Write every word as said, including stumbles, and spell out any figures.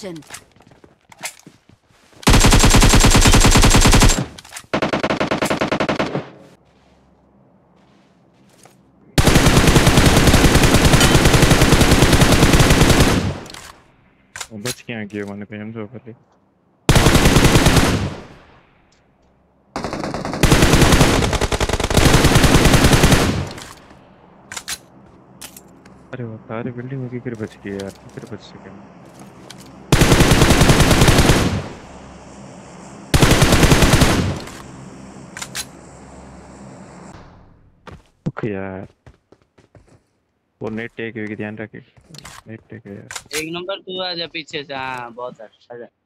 location. बच के आ गया मैंने पे हम जो पहले अरे वो सारे बिल्डिंग होगी फिर बच गए यार फिर बच सके हम ओके यार वो नेट टेक है ध्यान रखे नेट टेक है यार एक नंबर तू आ जा पीछे से। हाँ बहुत अच्छा।